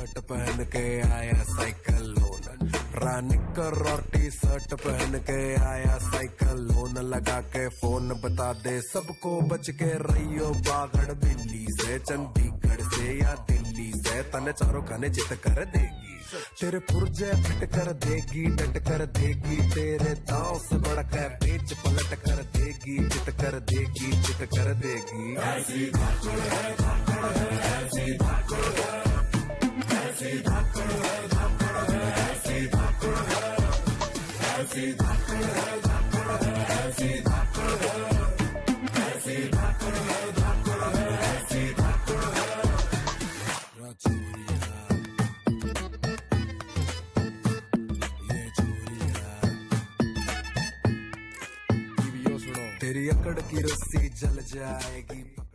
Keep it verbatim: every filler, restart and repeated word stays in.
Shirt पहन के आया साइकिल लोन, रानिकर और टी शर्ट पहन के आया साइकिल लोन, लगा के फोन बता दे सबको बच के रहियो बागड़ बिल्ली से, चंडीगढ़ से या दिल्ली से, तने चारों खाने जित कर देगी, तेरे पुर्जे फिट कर देगी, डट कर देगी, तेरे दांव से बढ़कर बेच पलट कर देगी, चित कर देगी, चित कर देगी। ऐसी धाकड़ है, धाकड़ है, ऐसी धाकड़ है, ऐसी धाकड़ है, धाकड़ है, ऐसी धाकड़ है, ऐसी धाकड़ है, धाकड़ है, ऐसी धाकड़ है, ऐसी धाकड़ है, धाकड़ है, ऐसी धाकड़ है। तेरी अकड़ की रस्सी जल जाएगी।